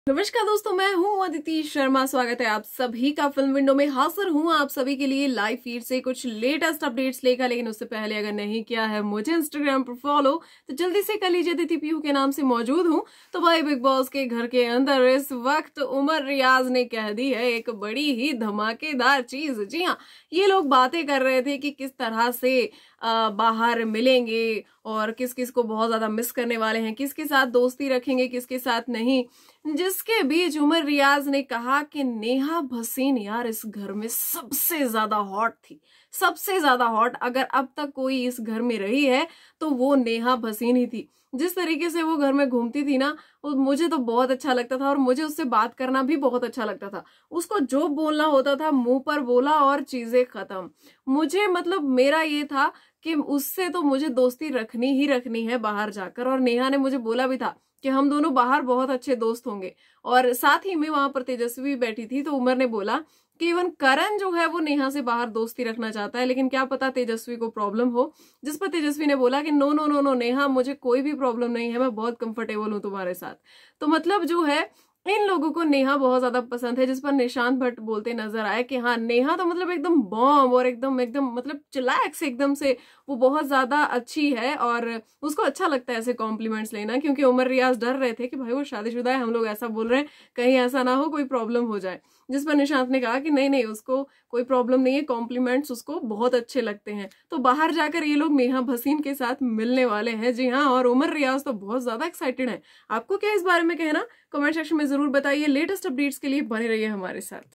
नमस्कार दोस्तों, मैं हूं अदिति शर्मा। स्वागत है आप सभी का फिल्म विंडो में। हाजिर हूं आप सभी के लिए लाइव फीड से कुछ लेटेस्ट अपडेट्स लेकर। लेकिन उससे पहले अगर नहीं किया है मुझे इंस्टाग्राम पर फॉलो तो जल्दी से कर लीजिए। अदिति पीहू के नाम से मौजूद हूं। तो भाई बिग बॉस के घर के अंदर इस वक्त उमर रियाज ने कह दी है एक बड़ी ही धमाकेदार चीज। जी हाँ, ये लोग बातें कर रहे थे कि किस तरह से बाहर मिलेंगे और किस किस को बहुत ज्यादा मिस करने वाले हैं, किसके साथ दोस्ती रखेंगे, किसके साथ नहीं। जिसके बीच उमर रियाज ने कहा कि नेहा भसीन यार इस घर में सबसे ज्यादा हॉट थी, सबसे ज्यादा हॉट। अगर अब तक कोई इस घर में रही है तो वो नेहा भसीन ही थी। जिस तरीके से वो घर में घूमती थी ना, मुझे तो बहुत अच्छा लगता था और मुझे उससे बात करना भी बहुत अच्छा लगता था। उसको जो बोलना होता था मुंह पर बोला और चीजें खत्म। मुझे मतलब मेरा ये था कि उससे तो मुझे दोस्ती रखनी ही रखनी है बाहर जाकर। और नेहा ने मुझे बोला भी था कि हम दोनों बाहर बहुत अच्छे दोस्त होंगे। और साथ ही में वहां पर तेजस्वी भी बैठी थी, तो उमर ने बोला कि इवन करण जो है वो नेहा से बाहर दोस्ती रखना चाहता है, लेकिन क्या पता तेजस्वी को प्रॉब्लम हो। जिस पर तेजस्वी ने बोला कि no no no no Neha, मुझे कोई भी प्रॉब्लम नहीं है, मैं बहुत कंफर्टेबल हूं तुम्हारे साथ। तो मतलब जो है इन लोगों को नेहा बहुत ज्यादा पसंद है। जिस पर निशांत भट्ट बोलते नजर आए कि हाँ नेहा तो मतलब एकदम बॉम्ब और एकदम एकदम मतलब चिलैक्स एकदम से, वो बहुत ज्यादा अच्छी है और उसको अच्छा लगता है ऐसे कॉम्प्लीमेंट्स लेना। क्योंकि उमर रियाज डर रहे थे कि भाई वो शादीशुदा है, हम लोग ऐसा बोल रहे हैं, कहीं ऐसा ना हो कोई प्रॉब्लम हो जाए। जिस पर निशांत ने कहा कि नहीं नहीं, उसको कोई प्रॉब्लम नहीं है, कॉम्प्लीमेंट्स उसको बहुत अच्छे लगते हैं। तो बाहर जाकर ये लोग नेहा भसीन के साथ मिलने वाले हैं। जी हाँ, और उमर रियाज तो बहुत ज्यादा एक्साइटेड है। आपको क्या इस बारे में कहना, कमेंट सेक्शन में जरूर बताइए। लेटेस्ट अपडेट्स के लिए बने रहिए हमारे साथ।